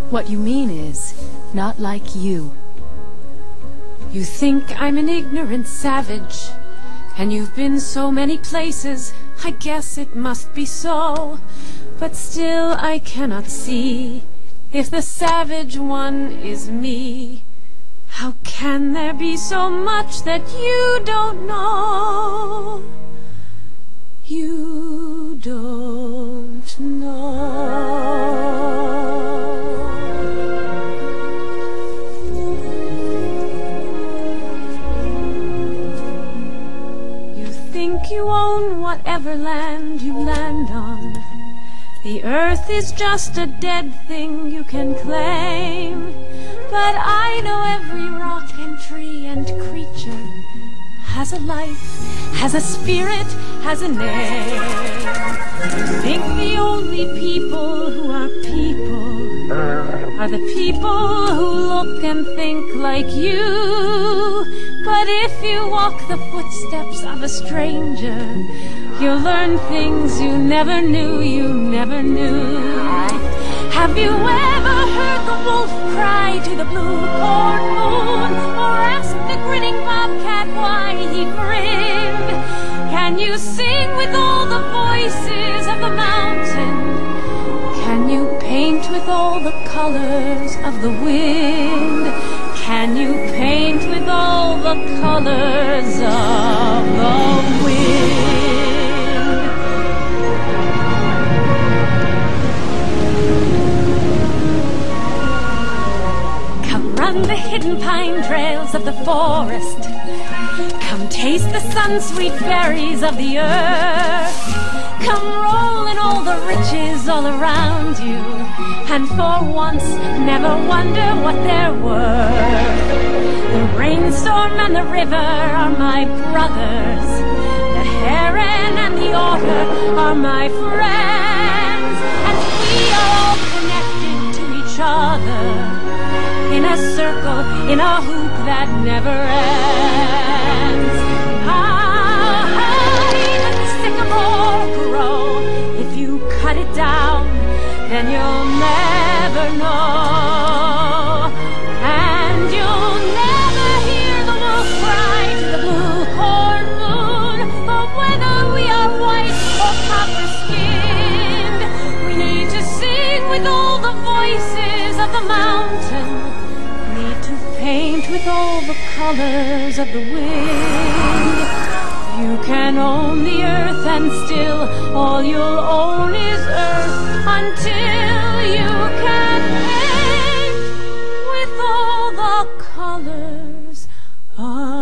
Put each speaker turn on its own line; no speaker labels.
What you mean is, not like you.
You think I'm an ignorant savage, and you've been so many places, I guess it must be so. But still I cannot see if the savage one is me. How can there be so much that you don't know? You don't know. You think you own whatever land you land on. The earth is just a dead thing you can claim. But I know every rock and tree and creature has a life, has a spirit, has a name. You think the only people who are people are the people who look and think like you. But if you walk the footsteps of a stranger, you'll learn things you never knew, you never knew. Have you ever heard the wolf cry to the blue corn moon, or asked the grinning bobcat why he grinned? Can you sing with all the voices of the mountain? Can you paint with all the colors of the wind? Can you paint with all the colors of the wind? Run the hidden pine trails of the forest. Come taste the sun-sweet berries of the earth. Come roll in all the riches all around you, and for once never wonder what they're worth. The rainstorm and the river are my brothers. The heron and the otter are my friends, and we are all connected to each other in a circle, in a hoop that never ends. How high does the sycamore grow? If you cut it down, then you'll never know. And you'll never hear the wolf cry to the blue corn moon. But whether we are white or copper-skinned, we need to sing with all the voices of the mountain. Paint with all the colors of the wind. You can own the earth, and still all you'll own is earth, until you can paint with all the colors of